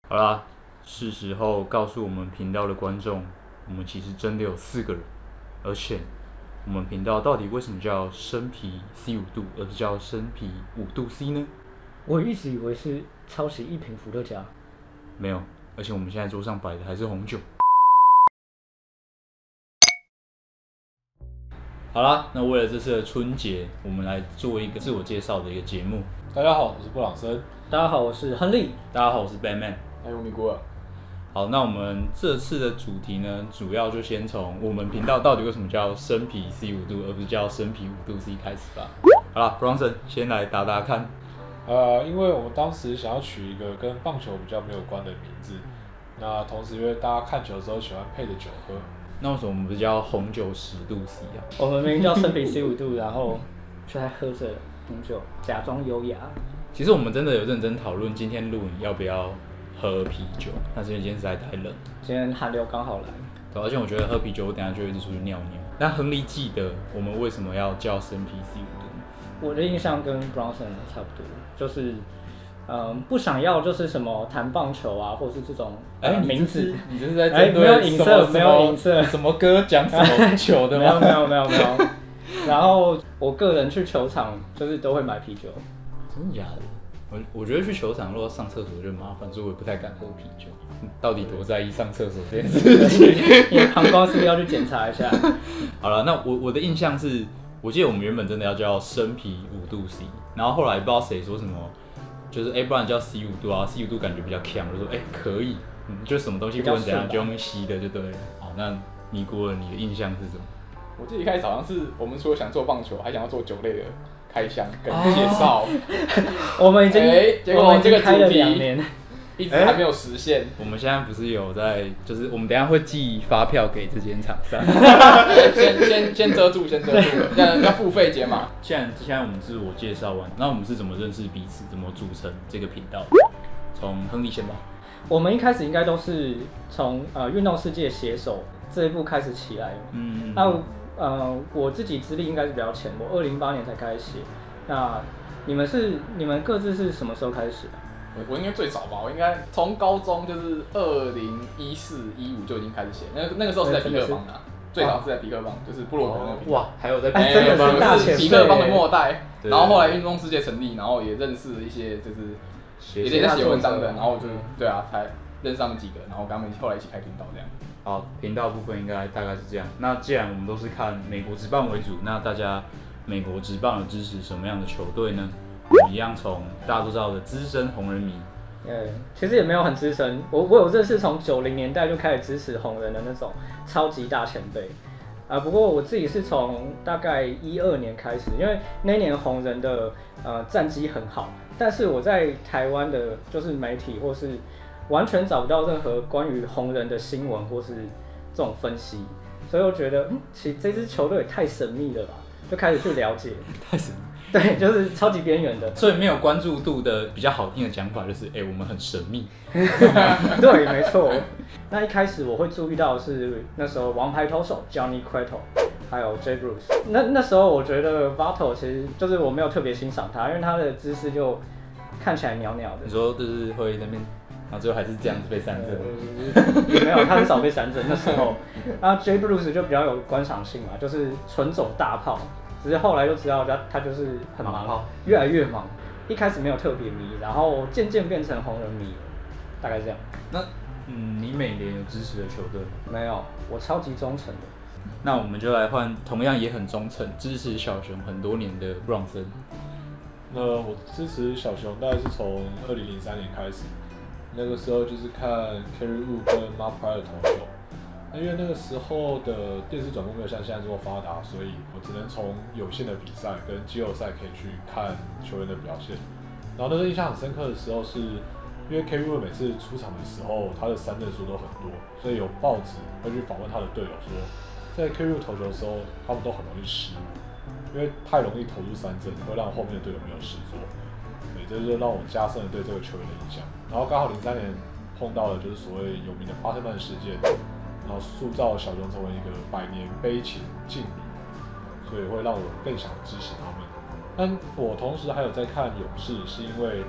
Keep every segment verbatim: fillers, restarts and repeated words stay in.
好啦，是时候告诉我们频道的观众，我们其实真的有四个人，而且我们频道到底为什么叫生啤 C 五度，而不是叫生啤五度 C 呢？ 我一直以为是抄袭一瓶伏特加， 没有，而且我们现在桌上摆的还是红酒。好啦，那为了这次的春节，我们来做一个自我介绍的一个节目。 大家好，我是布朗森。 大家好，我是亨利。 大家好，我是 Batman。 还有米古尔。 好，那我们这次的主题呢，主要就先从我们频道到底为什么叫生啤 C 五度，而不是叫生啤五度 C 开始吧。好啦 Bronson 先来答答看。 呃，因为我们当时想要取一个跟棒球比较没有关的名字，那同时因为大家看球的时候喜欢配着酒喝， 那为什么我们不是叫红酒十度 C 啊？ 我们明明叫生啤 C 五度，然后却还喝着红酒，假装优雅。 其实我们真的有认真讨论今天录影要不要喝啤酒，但是因为今天实在太冷， 今天寒流刚好来， 对，而且我觉得喝啤酒我等一下就会一直出去尿尿。那亨利记得我们为什么要叫生啤 C 五度吗？ 我的印象跟 Bronson 差不多，就是嗯不想要就是什么谈棒球啊，或是这种哎、呃、名字， 你这是在哎针对没有影射，没有影射， 什么歌讲什么球的吗？ 没有没有没有没有。然后我个人去球场就是都会买啤酒。 真的假的？我我觉得去球场如果上厕所就麻烦，所以我也不太敢喝啤酒。到底多在意上厕所这件事情？ 你的膀胱是不是要去检查一下？ 好了，那我我的印象是，我记得我们原本真的要叫生啤五度 C， 然后后来不知道谁说什么，就是哎、欸、不然叫 C 五度啊 ，C 五度感觉比较强，我就说哎、欸、可以，嗯，就什么东西不管怎样就用吸的就对了。好，那尼姑你的印象是什么？ 我记得一开始好像是我们除了想做棒球，还想要做酒类的开箱跟介绍。 我们已经， 欸、结我果这个开了主题两年， 一直还没有实现。 我们现在不是有在，就是我们等一下会寄发票给这间厂商。 先先先遮住，先遮住，要要付费解码。 现在现在我们自我介绍完，那我们是怎么认识彼此，怎么组成这个频道？从亨利先吧。 我们一开始应该都是从呃运动世界写手这一步开始起来的。 嗯， 那呃我自己资历应该是比较浅，我二零零八年才开始写。那你们是你们各自是什么时候开始写的？ 我我应该最早吧，我应该从高中就是二零一四一五就已经开始写，那那个时候是在皮克邦的、啊，最早是在皮克邦，就是部落格那个频道。 哇，还有在皮哎真的是大前辈皮克邦的末代。 对然后后来运动世界成立，然后也认识了一些就是也在写文章的，然后就对啊，才认识他们几个，然后跟他们后来一起开频道这样。 好，频道部分应该大概是这样。那既然我们都是看美国职棒为主，那大家美国职棒有支持什么样的球队呢？我们一样从大家都知道的资深红人迷。 呃，其实也没有很资深，我我有认识从九零年代就开始支持红人的那种超级大前辈。啊，不过我自己是从大概一二年开始，因为那年红人的呃战绩很好，但是我在台湾的就是媒体或是完全找不到任何关于红人的新闻或是这种分析，所以我觉得，嗯，其实这支球队也太神秘了吧，就开始去了解。 太神秘。 对，就是超级边缘的。 所以没有关注度的比较好听的讲法就是，哎、欸，我们很神秘。 对，没错。那一开始我会注意到的是那时候王牌投手 Johnny Cueto， 还有 Jay Bruce。那那时候我觉得 Votto 其实就是我没有特别欣赏他，因为他的姿势就看起来袅袅的。 你说就是会那边，然后最后还是这样子被三振、 呃？没有，他很少被三振那时候。那 Jay Bruce 就比较有观赏性嘛，就是纯走大炮。只是后来就知道他他就是很忙，越来越忙。一开始没有特别迷，然后渐渐变成红人迷了，大概这样。 那嗯，你美联有支持的球队吗？ 没有，我超级忠诚的。 那我们就来换同样也很忠诚、支持小熊很多年的布朗森。 那我支持小熊大概是从二零零三年开始，那个时候就是看 Kerry Wood 跟 Mark Prior 投球。因为那个时候的电视转播没有像现在这么发达，所以我只能从有限的比赛跟季后赛可以去看球员的表现。然后那个印象很深刻的时候是，因为 Kerry Wood 每次出场的时候，他的三振数都很多，所以有报纸会去访问他的队友说，在 Kerry Wood 投球的时候，他们都很容易失误，因为太容易投入三振，会让后面的队友没有事做。对，这就是让我加深了对这个球员的印象。然后刚好零三年碰到了就是所谓有名的巴特曼事件。然后塑造小熊成为一个百年悲情劲旅，所以会让我更想支持他们。但我同时还有在看勇士，是因为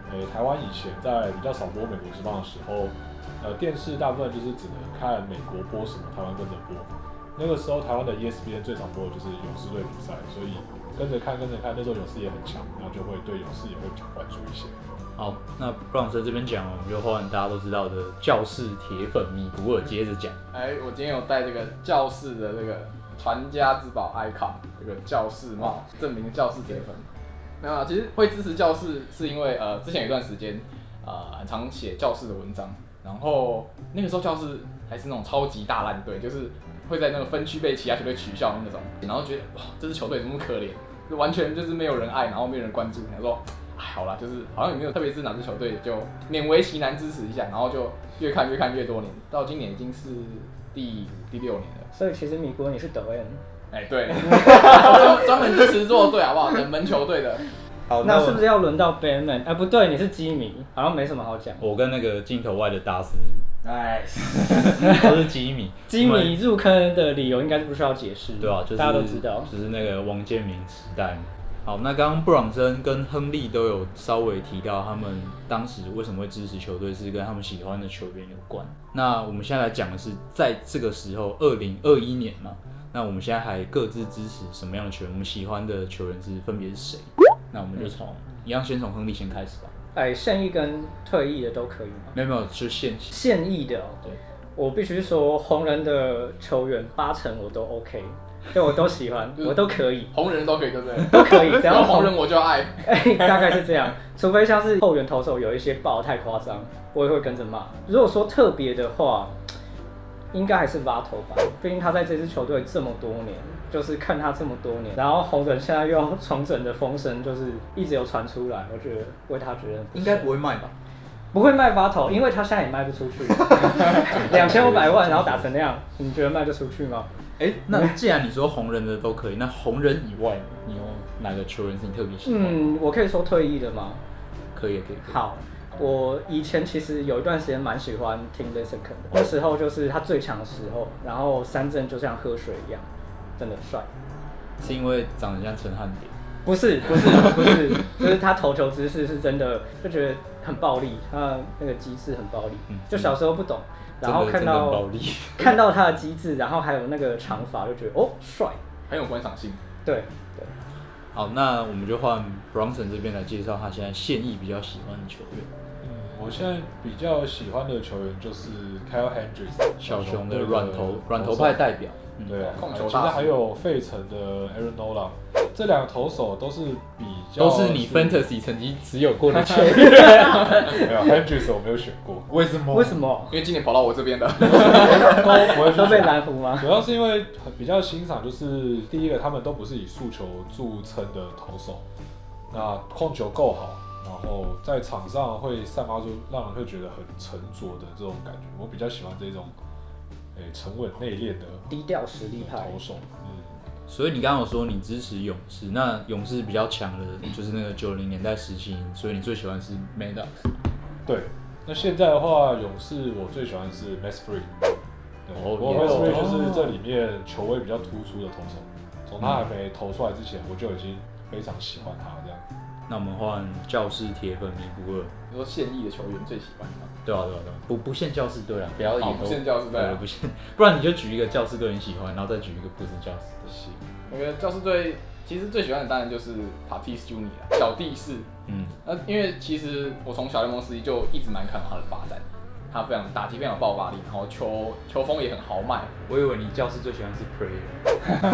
诶、台湾以前在比较少播美国职棒的时候，呃，电视大部分就是只能看美国播什么，台湾跟着播。那个时候台湾的 E S P N 最常播的就是勇士队比赛，所以跟着看跟着看，那时候勇士也很强，然后就会对勇士也会比较关注一些。 好，那布朗森这边讲，我们就换大家都知道的教士铁粉米古尔接着讲。 哎，我今天有戴这个教士的这个传家之宝 icon 这个教士帽，证明教士铁粉。没有啊，其实会支持教士是因为呃之前有一段时间呃很常写教士的文章，然后那个时候教士还是那种超级大烂队，就是会在那个分区被其他球队取笑的那种，然后觉得哇这支球队怎么那么可怜，就完全就是没有人爱，然后没有人关注，然后说。哎，好啦，就是好像也没有特别是哪支球队，就勉为其难支持一下，然后就越看越看越多年，到今年已经是第五、第六年了。 所以其实米国你是德 N， 哎，对，专专门支持弱队好不好？冷门球队的。 好， 那是不是要轮到 Batman？ 哎，不对，你是基迷，好像没什么好讲。 我跟那个镜头外的大师， 哎， 都是基迷。 基迷入坑的理由应该是不需要解释， 对啊，就是大家都知道， 就是那个王建民时代。好，那刚刚布朗森跟亨利都有稍微提到，他们当时为什么会支持球队，是跟他们喜欢的球员有关。那我们现在来讲的是，在这个时候，二零二一年嘛，那我们现在还各自支持什么样的球员？我们喜欢的球员是分别是谁？那我们就从、嗯、一样，先从亨利先开始吧。 哎，现役跟退役的都可以吗？ 没有没有，就现现役的、哦。 对， 我必须说，红人的球员八成我都 OK。对，我都喜欢，我都可以， 红人都可以，对不对？ 都可以，只要红人我就爱。 哎、欸，大概是这样，除非像是后援投手有一些爆太夸张，我也会跟着骂。如果说特别的话，应该还是挖头吧，毕竟他在这支球队这么多年，就是看他这么多年，然后红人现在又要重整的风声，就是一直有传出来，我觉得为他觉得应该不会卖吧。 不会卖挖头，因为他现在也卖不出去，两千五百万，然后打成那样，你觉得卖得出去吗？ 哎、欸，那既然你说红人的都可以，那红人以外，你有哪个球员是你特别喜欢？ 嗯，我可以说退役的吗？ 可以，可以。 好，我以前其实有一段时间蛮喜欢听 Lincecum 的，那时候就是他最强的时候，然后三振就像喝水一样，真的帅。 是因为长得像陈汉典？ 不是，不是，不是，就是他投球姿势是真的，就觉得很暴力，他那个机制很暴力，嗯、就小时候不懂。然后看到看到他的机智，然后还有那个长发，就觉得哦帅， 很有观赏性。 对对。 好，那我们就换 Bronson 这边来介绍他现在现役比较喜欢的球员。 嗯，我现在比较喜欢的球员就是 Kyle Hendricks， 小熊的软投软投派代表。 嗯、对啊， 控球其实还有费城的 Aaron Nola， 这两个投手都是比较都是你 Fantasy 曾经持有过的球员。 没有 Hendricks 我没有选过， 为什么？ 为什么？ 因为今年跑到我这边的， 都不会都被蓝湖吗？ 主要是因为比较欣赏，就是第一个他们都不是以速球著称的投手，那控球够好，然后在场上会散发出让人会觉得很沉着的这种感觉，我比较喜欢这种。沉稳内敛的低调实力派投手，嗯， 所以你刚刚有说你支持勇士，那勇士比较强的就是那个九零年代时期，所以你最喜欢是 Maddox。 对，那现在的话，勇士我最喜欢是 Max Fried。哦，不过 Max Fried 就是这里面球威比较突出的投手，从他还没投出来之前，我就已经非常喜欢他这样。 那我们换教士铁粉米古尔。 你说现役的球员最喜欢吗？ 对啊对啊对啊，不不限教士队啊，不要以后不限教士队啊， 不限，不然你就举一个教士队你喜欢，然后再举一个不是教士队。 行， 我觉得教士队其实最喜欢的当然就是 Tatis Junior 啦，小弟是，嗯，那因为其实我从小联盟时期就一直蛮看好他的发展，他非常打击非常有爆发力，然后球球风也很豪迈。 我以为你教士最喜欢是 Prayer，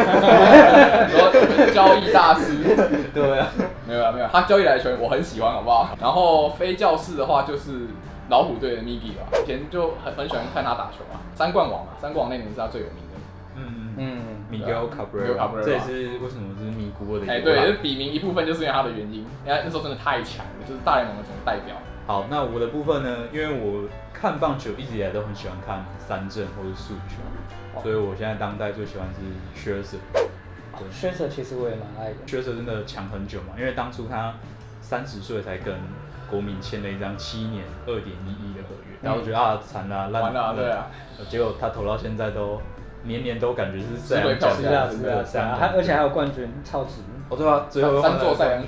说交易大师， 对啊， 没有啊没有，他交易来的球员我很喜欢，好不好？然后非教士的话就是老虎队的 Miggy 吧，以前就很很喜欢看他打球啊，三冠王嘛，三冠王那年是他最有名的。 嗯嗯 ，Miguel Cabrera， 这也是为什么是米古尔的。 哎，对，是笔名一部分就是因为他的原因，因为那时候真的太强了，就是大联盟的整个代表。 好，那我的部分呢？因为我看棒球一直以来都很喜欢看三振或者速球，所以我现在当代最喜欢是 Scherzer。 Scherzer 其实我也蛮爱的。 Scherzer 真的强很久嘛，因为当初他三十岁才跟国民签了一张七年二点一亿的合约，然后觉得啊惨啦烂了，对啊， 结果他投到现在都年年都感觉是这样奖，是啊是啊是啊，他而且还有冠军，超值。 哦对啊，最后三座赛扬奖。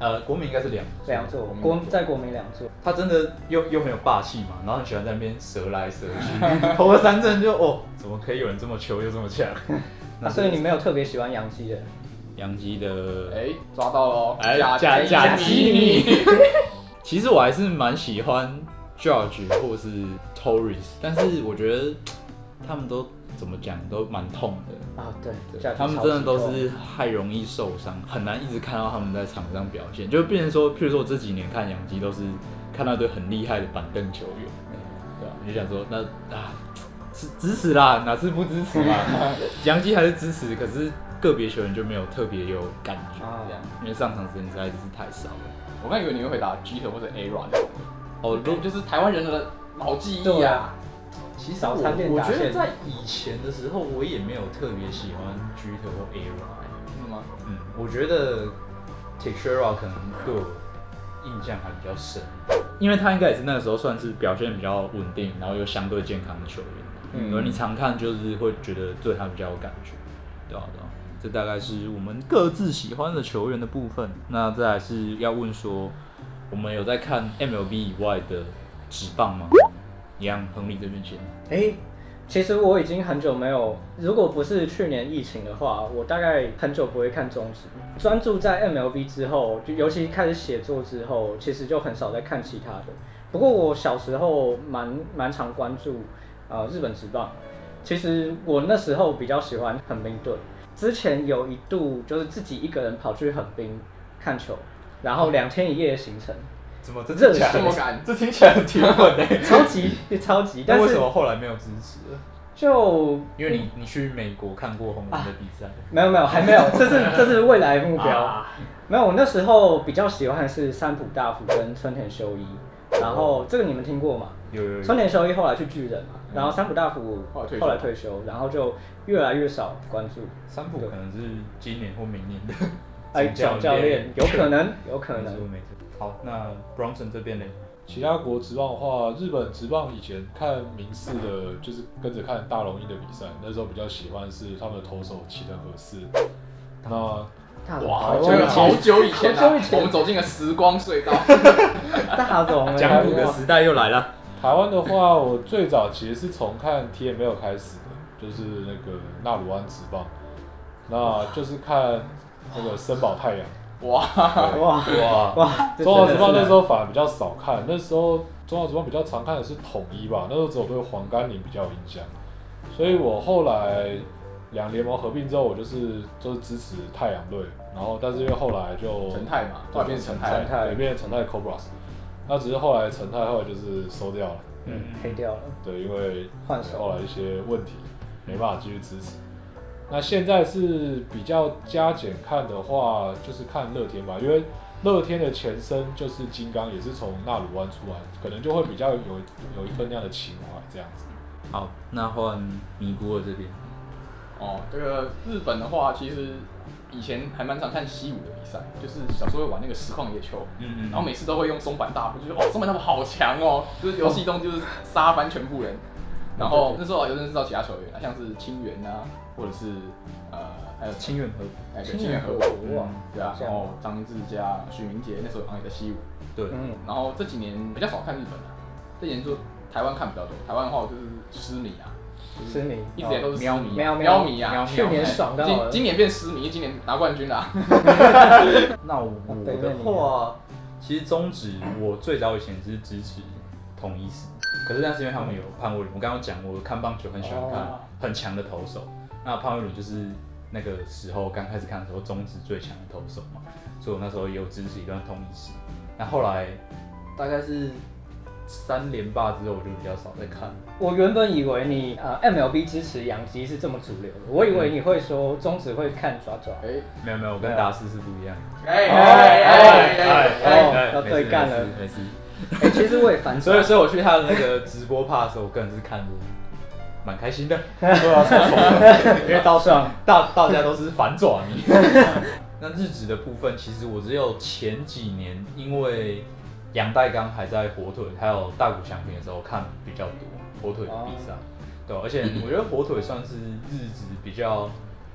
呃，国民应该是两两座，国在国民两座。 他真的又又很有霸气嘛，然后很喜欢在那边折来折去，投了三振就哦，怎么可以有人这么球又这么强？ 那、啊、所以你没有特别喜欢洋基的？ 洋基的， 哎、欸，抓到喽！ 哎，假假基尼。其实我还是蛮喜欢 Judge 或是 Torres， 但是我觉得他们都怎么讲都蛮痛的啊。对， 对他们真的都是太容易受伤，很难一直看到他们在场上表现。就变成说，譬如说我这几年看洋基都是看到一堆很厉害的板凳球员，对吧？你就想说那啊。是支持啦，哪是不支持嘛？洋基还是支持，可是个别球员就没有特别有感觉这样，因为上场时间实在是太少了。 我刚以为你会回答 Jeter 或者 Aaron 这种的， 哦， 就是台湾人的老记忆啊。 其实我我觉得在以前的时候，我也没有特别喜欢 Jeter 或 Aaron， 是吗？ 嗯，我觉得 Teixeira 可能对我印象还比较深，因为他应该也是那个时候算是表现比较稳定，然后又相对健康的球员。嗯，而你常看就是会觉得对他比较有感觉，对吧、啊？对吧、啊？这大概是我们各自喜欢的球员的部分。那再来是要问说，我们有在看 M L B 以外的职棒吗？一样，亨利这边先。 哎、欸，其实我已经很久没有，如果不是去年疫情的话，我大概很久不会看中职。专注在 M L B 之后，就尤其开始写作之后，其实就很少在看其他的。不过我小时候蛮蛮常关注。呃，日本职棒，其实我那时候比较喜欢横滨队。之前有一度就是自己一个人跑去横滨看球，然后两天一夜的行程。 怎么这听起来这么赶？ 这听起来很铁粉哎， 超级超级。但是为什么后来没有支持了？ 就因为你你去美国看过红人的比赛、啊？ 没有没有，还没有，这是这是未来目标。啊、没有，我那时候比较喜欢的是三浦大辅跟村田修一。然后这个你们听过吗？ 有有有。 村田修一后来去巨人嘛，然后三浦大辅后来退休，然后就越来越少关注。 三浦可能是今年或明年的哎总教练，有可能，有可能。 好，那 Bronson 这边呢？ 其他国职棒的话，日本职棒以前看民视的，就是跟着看大龙鹰的比赛，那时候比较喜欢是他们的投手齐藤和士。那哇，好久以前啊，我们走进了时光隧道。 大总， 讲古的时代又来了。 台湾的话，我最早其实是从看 T M L 开始的，就是那个纳鲁湾职棒，那就是看那个森保太阳。 哇哇哇哇！ 中华职棒那时候反而比较少看，那时候中华职棒比较常看的是统一吧，那时候只有对黄甘霖比较有印象，所以我后来。两联盟合并之后，我就是就是支持太阳队，然后但是因为后来就成泰嘛，后来变成成泰， 对，变成成泰 Cobras， 那只是后来成泰后来就是收掉了， 嗯，黑掉了， 对，因为换手后来一些问题，没办法继续支持。那现在是比较加减看的话，就是看乐天吧，因为乐天的前身就是金刚，也是从纳鲁湾出来，可能就会比较有有一份那样的情怀这样子。 好，那换尼姑尔这边。 哦，这个日本的话，其实以前还蛮常看西武的比赛，就是小时候会玩那个实况野球，嗯嗯，然后每次都会用松坂大辅，就是哦松坂大辅好强哦，就是游戏中就是杀翻全部人。然后那时候有认识到其他球员啊，像是清源啊，或者是呃还有清源和哎对清源和哇， 对啊，然后张志佳、许明杰那时候好像也在西武， 对， 嗯，然后这几年比较少看日本了，这几年就台湾看比较多，台湾的话就是狮迷啊。 狮迷一直以来都是狮迷， 喵喵迷啊！ 去年爽到了， 今今年变狮迷，今年拿冠军啦。 那我的话，其实中职我最早以前是支持统一狮，可是那是因为他们有潘威伦。我刚刚讲，我看棒球很喜欢看很强的投手，那潘威伦就是那个时候刚开始看的时候中职最强的投手嘛，所以我那时候也有支持一段统一狮。那后来大概是。三连霸之后，我就比较少在看。 我原本以为你呃 M L B 支持洋基是这么主流的，我以为你会说中职会看爪爪。哎、欸， 没有没有，我跟达斯是不一样的。 哎哎哎哎，要对干了， 没事。 哎、欸，其实我也反所以所以我去他的那个直播趴的时候，我个人是看的蛮开心的。 对啊，超爽的， 因为刀上大大家都是反爪迷。那日职的部分，其实我只有前几年因为。杨代刚还在火腿，还有大谷翔平的时候看比较多火腿的比赛，对，而且我觉得火腿算是日职比较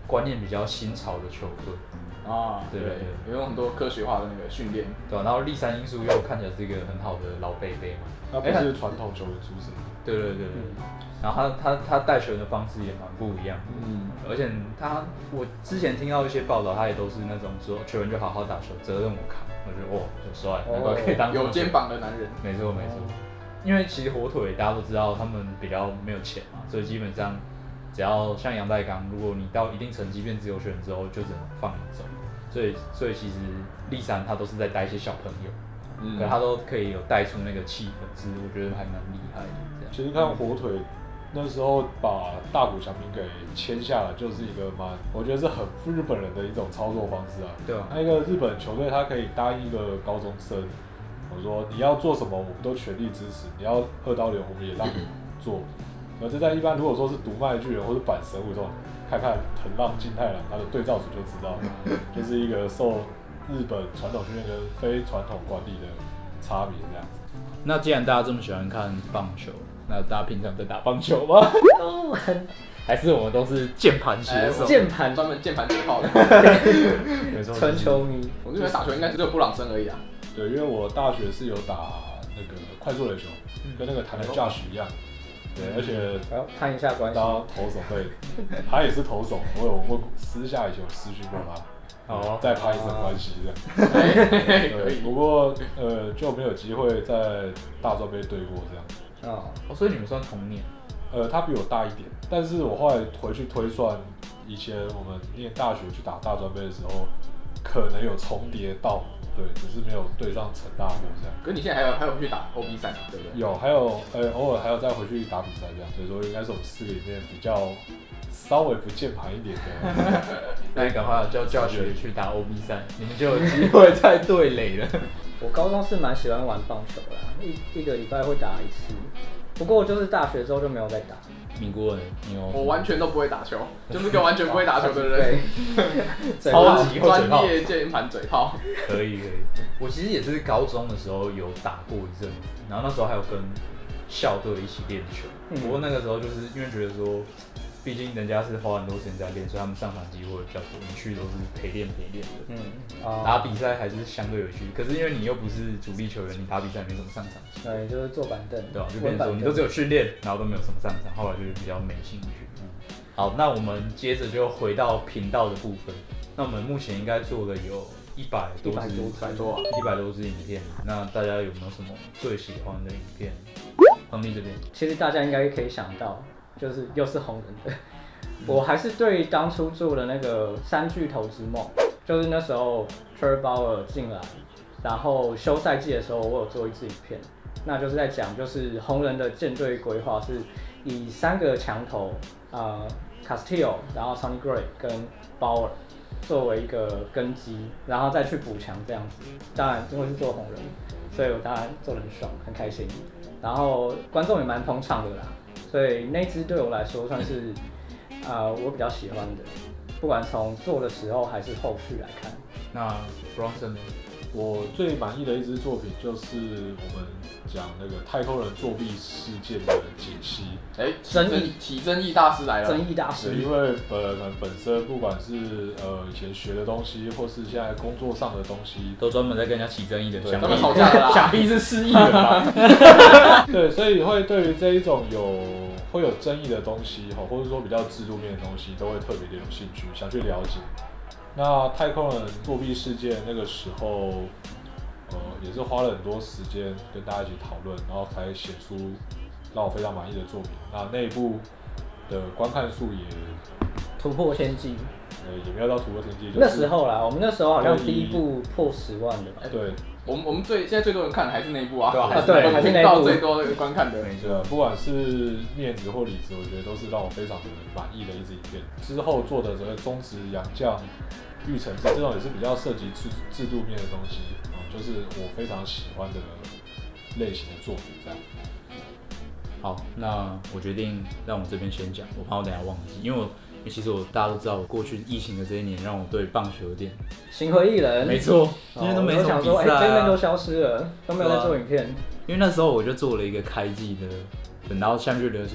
观念比较新潮的球队。 啊， 对对对， 有用很多科学化的那个训练， 对吧、然后立山英树又看起来是一个很好的老贝贝嘛， 他不是传统球员出身。 对对对对，然后他他他带球员的方式也蛮不一样的， 嗯， 而且他我之前听到一些报道，他也都是那种说球员就好好打球，责任我扛，我觉得哇很帅，难怪可以当有肩膀的男人。 没错没错，因为其实火腿大家都知道他们比较没有钱嘛，所以基本上只要像杨代刚，如果你到一定成绩变自由球员之后，就只能放你走。所以，所以其实立山他都是在带一些小朋友，嗯，可他都可以有带出那个气氛，是我觉得还蛮厉害的。这样， 其实看火腿那时候把大谷翔平给签下来，就是一个蛮，我觉得是很日本人的一种操作方式啊。 对啊， 那一个日本球队他可以答应一个高中生，我说你要做什么，我们都全力支持，你要二刀流，我们也让你做。而这在一般如果说是读卖巨人或者阪神这种。看看藤浪金太郎，他的对照组就知道，就是一个受日本传统训练跟非传统管理的差别这样子。 那既然大家这么喜欢看棒球，那大家平常在打棒球吗？还是我们都是键盘选手？ 键盘专门键盘嘴炮的， 没错， 纯球迷。 我这边打球应该只有布朗森而已啊。 对，因为我大学是有打那个快速垒球，跟那个台南 Josh 一样。对，而且看一下关系。 当投手对，他也是投手，我有我私下以前有私讯过他，哦，再拍一层关系的。对，不过呃就没有机会在大专杯对过这样。 哦，所以你们算同年？ 呃，他比我大一点，但是我后来回去推算，以前我们念大学去打大专杯的时候，可能有重叠到。对，只是没有对上陈大火这样。 可是你现在还有还有去打 O B 赛嘛？对不对？ 有，还有呃，偶尔还有再回去打比赛这样，所以说应该是我们四个里面比较稍微不键盘一点的。 那你赶快叫教学去打 O B 赛，你们就有机会再对垒了。 我高中是蛮喜欢玩棒球的啦，一一个礼拜会打一次，不过就是大学之后就没有再打。 米国人，你有？ 我完全都不会打球，就是个完全不会打球的人。 超级专业键盘嘴炮。 可以可以。我其实也是高中的时候有打过一阵子，然后那时候还有跟校队一起练球。嗯、不过那个时候就是因为觉得说，毕竟人家是花很多时间在练，所以他们上场机会比较多，你去都是陪练陪练的。嗯，啊、打比赛还是相对有趣。可是因为你又不是主力球员，你打比赛没怎么上场。 对，就是坐板凳。 对吧、啊？就变成说你都只有训练，然后都没有什么上场，后来就是比较没兴趣。嗯，好，那我们接着就回到频道的部分。那我们目前应该做了有一百多支， 一百多， 一百多支影片。那大家有没有什么最喜欢的影片？亨利这边， 其实大家应该可以想到，就是又是红人的。我还是对当初做的那个三巨头之梦，就是那时候 Trevor Bauer 进来，然后休赛季的时候，我有做一支影片，那就是在讲就是红人的舰队规划是以三个强头，呃 Castillo， 然后 Sonny Gray 跟 Bauer 作为一个根基，然后再去补强这样子。当然因为是做红人，所以我当然做得很爽，很开心。然后观众也蛮捧场的啦，所以那支对我来说算是。呃，我比较喜欢的，不管从做的时候还是后续来看。 那 Bronson 呢？ 我最满意的一支作品就是我们讲那个太空人作弊事件的解析。 哎、欸，争议起争议大师来了。 争议大师。 因为本人本身不管是呃以前学的东西，或是现在工作上的东西， 都专门在跟人家起争议的。 专门吵架的啦。 想必是失忆了吧？ 对，所以会对于这一种有会有争议的东西，或者说比较制度面的东西，都会特别的有兴趣，想去了解。那太空人作弊事件那个时候，呃，也是花了很多时间跟大家一起讨论，然后才写出让我非常满意的作品。那那一部的观看数也突破天际， 呃，也没有到突破天际。就是、 那时候啦，我们那时候好像第一部破十万的吧？ 对。 我们我们最现在最多人看的还是那一部啊， 对啊，对，还是那一部最多观看的。 没错，不管是面子或里子，我觉得都是让我非常的满意的一支影片。之后做的这个中职洋将、育成制这种也是比较涉及制制度面的东西，嗯，就是我非常喜欢的类型的作品这样。 好，那我决定让我这边先讲，我怕我等一下忘记，因为我。其实我大家都知道，我过去疫情的这一年让我对棒球有点心灰意冷。 没错，因为都没什么比赛、啊， 哎，这边都消失了，都没有在做影片。 因为那时候我就做了一个开季的，然后下面就有人说，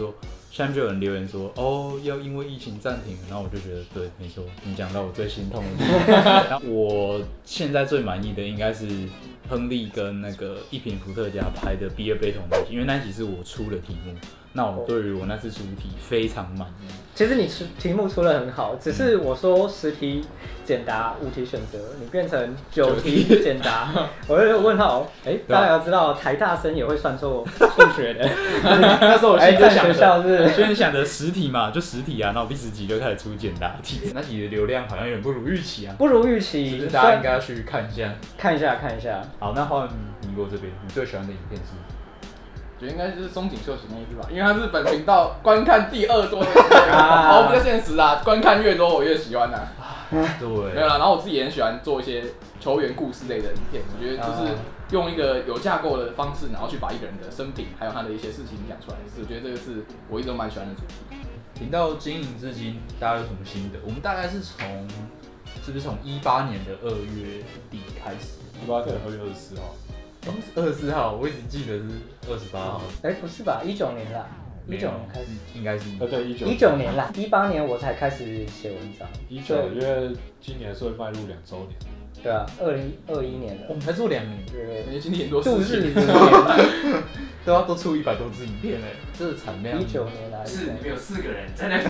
下面就有人留言说，哦，要因为疫情暂停，然后我就觉得对，没错，你讲到我最心痛的地方。那我现在最满意的应该是亨利跟那个一瓶伏特加拍的比尔杯桶那集，因为那集是我出的题目，那我对于我那次出题非常满意。 其实你出题目出的很好，只是我说十题简答五题选择，你变成九题简答，我就问号。哎、欸，大家要知道台大生也会算错数学的。 那时候我心里在想学校是， 先想着十题嘛，就十题啊，然后第十集就开始出简答题。那集的流量好像有点不如预期啊， 不如预期， 是不是大家应该要去看一下？ 看一下，看一下。 好，那换米国这边，你最喜欢的影片是？ 我觉得应该就是松井秀喜那一支吧，因为它是本频道观看第二多的影片，好比较现实啊，观看越多我越喜欢啊。 对， 没有啦，然后我自己也很喜欢做一些球员故事类的影片，我觉得就是用一个有架构的方式，然后去把一个人的生平还有他的一些事情讲出来，我觉得这个是我一直都蛮喜欢的主题。 频道经营至今，大家有什么心得？我们大概是从是不是从一八年的二月底开始？ 一八年二月二十四号。 二十四号，我一直记得是二十八号。 哎、欸，不是吧？一九年啦，一九年开始， 应该是。 呃，对，一九。 一九年啦，一八年我才开始写文章。 一九，因为今年是会迈入两周年。 对啊，二零二一年了。 我们才做两年， 对对对，今年很多度日如年， 都要多出一百多支影片哎，这是产量。 一九年来， 是你们有四个人在那。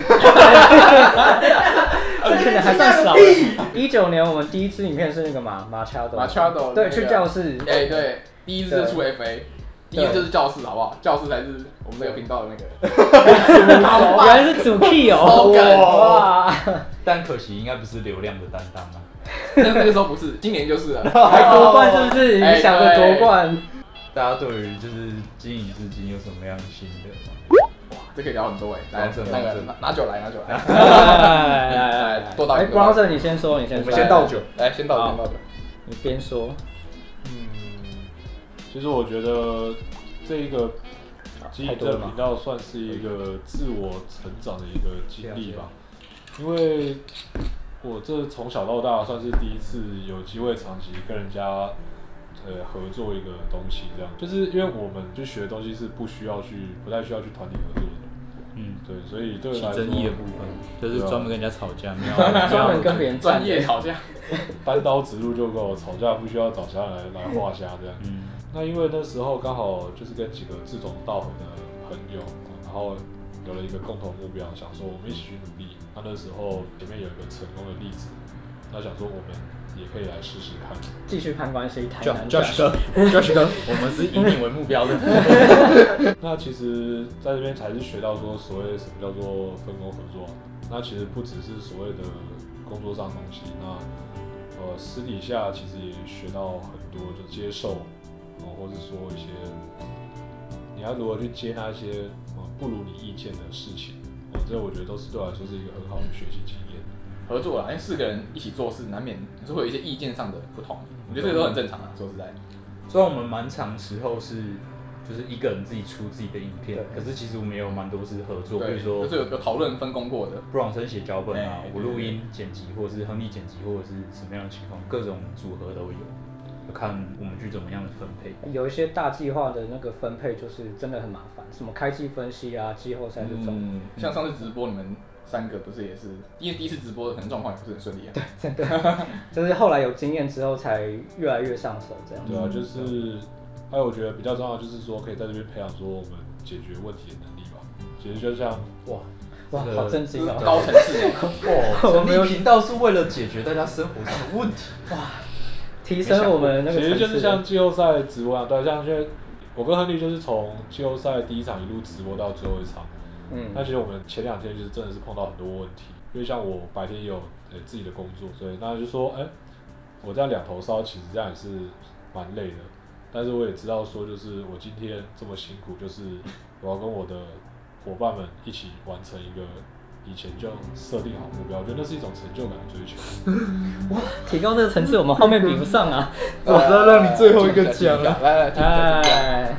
这可能还算少。一九年我们第一支影片是那个嘛，马乔多。 马乔多。 对，去教室。 哎、欸，对，第一支是出 F A， 第一支就是教室，好不好？教室才是我们这个频道的那个。 原来是主 key 哦。哇！ 但可惜应该不是流量的担当啊。 但那个时候不是，今年就是了。 还夺冠是不是？你想着夺冠？ 大家对于就是经营至今有什么样的心得吗？哇，这可以聊很多哎。来，那个拿拿酒来，拿酒来。 来来来， 多倒。 哎 ，Bronson 你先说，你先说。 我们先倒酒。 来，先倒酒，先倒酒。 你边说。 嗯，其实我觉得这一个经营这个频道算是一个自我成长的一个经历吧，因为我这从小到大算是第一次有机会长期跟人家呃合作一个东西，这样就是因为我们就学的东西是不需要去不太需要去团体合作的。嗯，对，所以对我来说， 争议的部分就是专门跟人家吵架， 专门跟别人专业吵架， 单刀直入就够，吵架不需要找其他人来来画虾这样。嗯，那因为那时候刚好就是跟几个志同道合的朋友，然后有了一个共同目标，想说我们一起去努力。那那时候前面有一个成功的例子，那想说我们也可以来试试看， 继续攀关系，台南 Josh 哥 ，Josh 哥，我们是以你为目标的。 那其实在这边才是学到说所谓什么叫做分工合作。那其实不只是所谓的工作上的东西，那呃私底下其实也学到很多，就接受，哦，或是说一些你要如何去接纳一些呃不如你意见的事情，哦，这我觉得都是对我来说是一个很好的学习经验。 合作啦，因为四个人一起做事，难免是会有一些意见上的不同。我觉得这个都很正常啊，说实在。 虽然我们蛮长时候是就是一个人自己出自己的影片，可是其实我们也有蛮多是合作，比如说就是有有讨论分工过的， 布朗森写脚本啊，我录音剪辑，或者是亨利剪辑，或者是什么样的情况，各种组合都有。要看我们去怎么样的分配。 有一些大计划的那个分配就是真的很麻烦，什么开季分析啊、季后赛这种。 嗯，像上次直播你们三个不是也是，因为第一次直播可能状况也不是很顺利啊。 对，真的，就是后来有经验之后才越来越上手这样。 对啊，就是还有我觉得比较重要的就是说，可以在这边培养说我们解决问题的能力吧。其实就像哇。 哇，好震惊哦！ 高层次哦，我们频道是为了解决大家生活上的问题，哇， 提升我们那个。 其实就是像季后赛直播啊，对，像现在我跟亨利就是从季后赛第一场一路直播到最后一场。嗯，那其实我们前两天就是真的是碰到很多问题，因为像我白天也有呃自己的工作，所以那就说，哎、欸，我这样两头烧，其实这样也是蛮累的。但是我也知道说，就是我今天这么辛苦，就是我要跟我的伙伴们一起完成一个以前就设定好目标，我觉得那是一种成就感的追求。 哇，提高这个层次，我们后面比不上啊！ 我知道让你最后一个讲了， 来来，哎。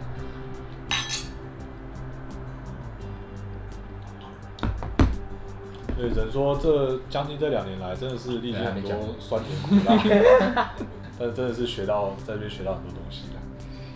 对，只能说这将近这两年来，真的是历经很多酸甜苦辣，但是真的是学到在这边学到很多东西。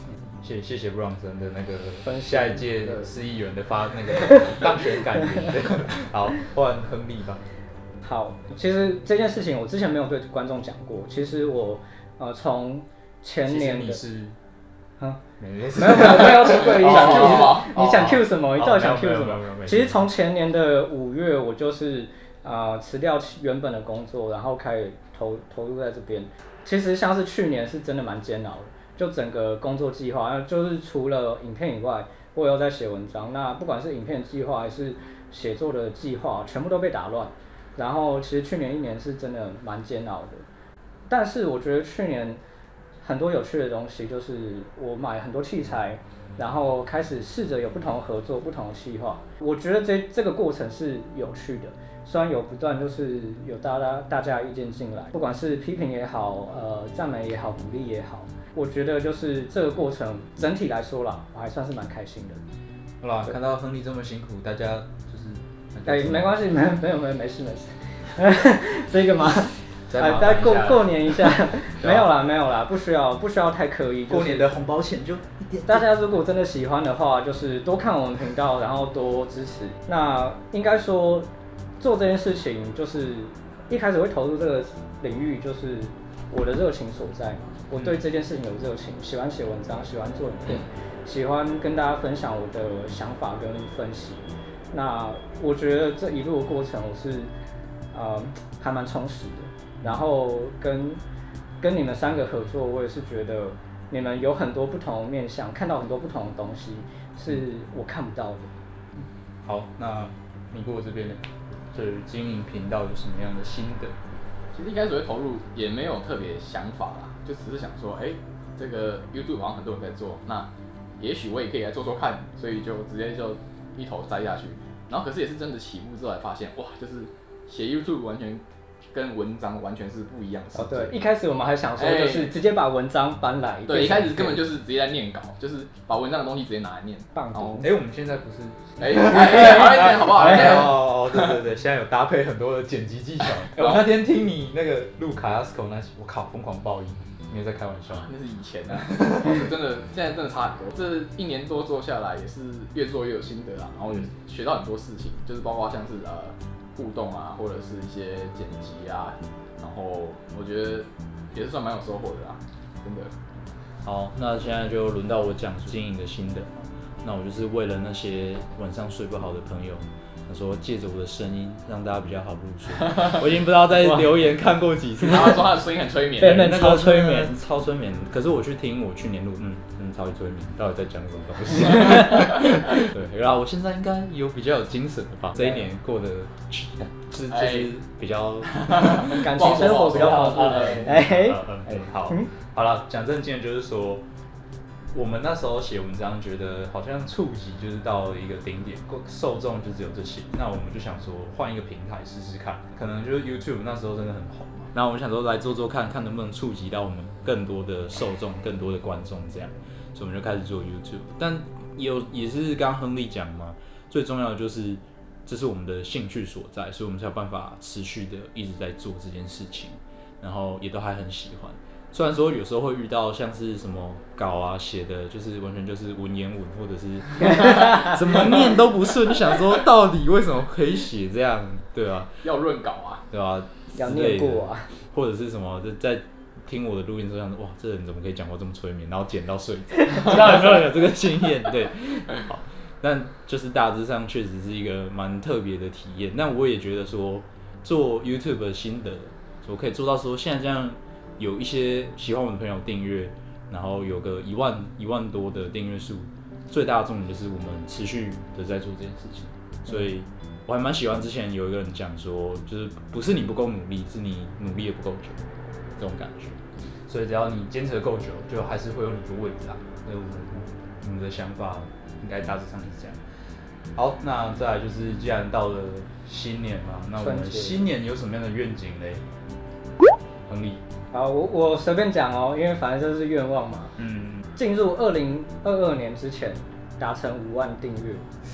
谢谢谢布朗森的那个分下一届市议员的发那个当选感言。好，换亨利吧。 好，其实这件事情我之前没有对观众讲过。其实我呃从前年的， 你是， 啊， 没有没有没有什么你想 Q 什么？你想 Q 什么？ 哦你到底想 Q 什没有没有么没有没有？ 其实从前年的五月，我就是啊辞掉原本的工作，然后开始投投入在这边。其实像是去年是真的蛮煎熬的，就整个工作计划，就是除了影片以外，我也有在写文章。那不管是影片计划还是写作的计划，全部都被打乱。然后其实去年一年是真的蛮煎熬的，但是我觉得去年很多有趣的东西，就是我买很多器材，然后开始试着有不同的合作、不同的企划。我觉得这这个过程是有趣的，虽然有不断就是有大家大家意见进来，不管是批评也好，呃赞美也好，鼓励也好，我觉得就是这个过程整体来说啦，我还算是蛮开心的。 好啦，看到亨利这么辛苦，大家就是。 哎、欸，没关系，没没有没有没事没事，这个吗？ 哎， 大家过过年一下，没有啦没有啦，不需要不需要太刻意。 过年的红包钱就一点。 大家如果真的喜欢的话，就是多看我们频道，然后多支持。那应该说做这件事情，就是一开始会投入这个领域，就是我的热情所在嘛。我对这件事情有热情，喜欢写文章，喜欢做影片，喜欢跟大家分享我的想法跟分析。那我觉得这一路的过程，我是呃还蛮充实的。然后跟跟你们三个合作，我也是觉得你们有很多不同的面向，看到很多不同的东西，是我看不到的。 好，那米果这边呢，对经营频道有什么样的心得？ 其实一开始会投入也没有特别想法啦，就只是想说，哎、欸，这个 YouTube 好像很多人在做，那也许我也可以来做做看，所以就直接就一头栽下去。然后可是也是真的起步之后才发现，哇，就是写 YouTube 完全跟文章完全是不一样的事情。哦， 对，一开始我们还想说，就是直接把文章搬来。 对，一开始根本就是直接在念稿，就是把文章的东西直接拿来念。 棒读。 哎，我们现在不是， 哎哎哎，好不好？ 哦哦，对对对，现在有搭配很多的剪辑技巧。我那天听你那个录卡拉斯口那期，我靠，疯狂爆音。没有在开玩笑， 那是以前啊，真的，现在真的差很多。这一年多做下来，也是越做越有心得啦，然后也学到很多事情，就是包括像是呃互动啊，或者是一些剪辑啊，然后我觉得也是算蛮有收获的啦，真的。 好，那现在就轮到我讲经营的心得。那我就是为了那些晚上睡不好的朋友。他说：“借着我的声音，让大家比较好入睡。”我已经不知道在留言看过几次。 然后他说他的声音很催眠， 对，那超催眠， 超催眠。可是我去听我去年录，嗯嗯，超级催眠，到底在讲什么东西？对，然后我现在应该有比较有精神了吧？这一年过得是就是比较感情生活比较丰富。哎， 嗯，好，好了，讲正经的，就是说。我们那时候写文章，觉得好像触及就是到了一个顶点，受众就只有这些。那我们就想说换一个平台试试看，可能就是 YouTube 那时候真的很红嘛。那我们想说来做做看，看能不能触及到我们更多的受众、更多的观众这样。所以我们就开始做 YouTube。但有也是刚刚亨利讲嘛，最重要的就是这是我们的兴趣所在，所以我们才有办法持续的一直在做这件事情，然后也都还很喜欢。虽然说有时候会遇到像是什么稿啊写的，就是完全就是文言文，或者是怎么念都不顺，就想说到底为什么可以写这样，对啊， 要润稿啊， 对吧、啊？ 要念过啊， 或者是什么在听我的录音的时候想说，哇，这人怎么可以讲话这么催眠，然后剪到睡着，不知道有没有人有这个经验？对，好，但就是大致上确实是一个蛮特别的体验。那我也觉得说做 YouTube 的心得，我可以做到说现在这样。有一些喜欢我的朋友订阅，然后有个一万一万多的订阅数，最大的重点就是我们持续的在做这件事情，所以我还蛮喜欢之前有一个人讲说，就是不是你不够努力，是你努力的不够久，这种感觉。所以只要你坚持的够久，就还是会有你的位置啊。所以我们我们的想法应该大致上是这样。好，那再来就是既然到了新年嘛，那我们新年有什么样的愿景嘞？亨利。 好，我我随便讲哦，因为反正这是愿望嘛。嗯。进入二零二二年之前达成五万订阅，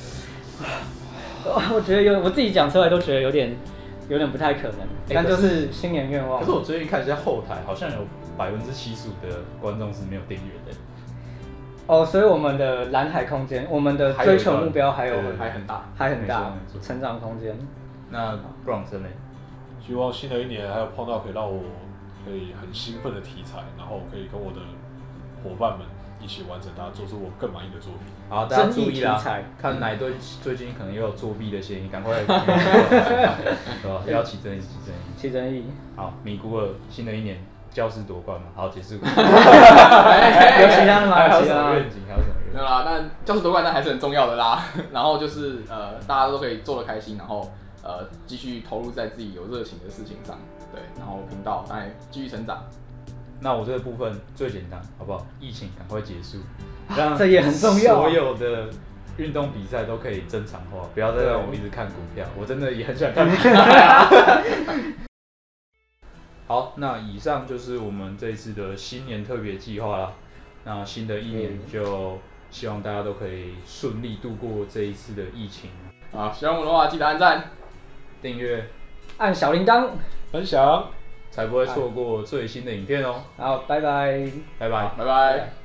我觉得有我自己讲出来都觉得有点有点不太可能，欸、但就是新年愿望。 可是我最近看一下后台，好像有百分之七十五的观众是没有订阅的。 哦，所以我们的蓝海空间，我们的追求目标还有对还很大， 还很大没错没错成长空间。 那布朗森呢？ 希望新的一年还有碰到可以让我可以很兴奋的题材，然后可以跟我的伙伴们一起完成它，做出我更满意的作品。 好，大家注意啦争议题材， 看哪一队最近可能又有作弊的嫌疑，赶快对吧？要起争议，起争议。 起争议。 好，米古尔新的一年教室夺冠嘛，好结束。有有其他的吗？ 还有其他的什么愿景？还有什么愿景？ 没有啦，但教室夺冠那还是很重要的啦。然后就是呃，大家都可以做得开心，然后呃继续投入在自己有热情的事情上，对，然后频道当然继续成长。 那我这个部分最简单，好不好？疫情赶快结束，让这也很重要啊所有的运动比赛都可以正常化，不要再让我一直看股票。我真的也很想看股票啊。好，那以上就是我们这一次的新年特别计划啦。那新的一年就希望大家都可以顺利度过这一次的疫情。 啊，喜欢我的话记得按赞、 订阅， 按小铃铛。 分享。 才不会错过最新的影片哦。 好，拜拜。 拜拜。 拜拜。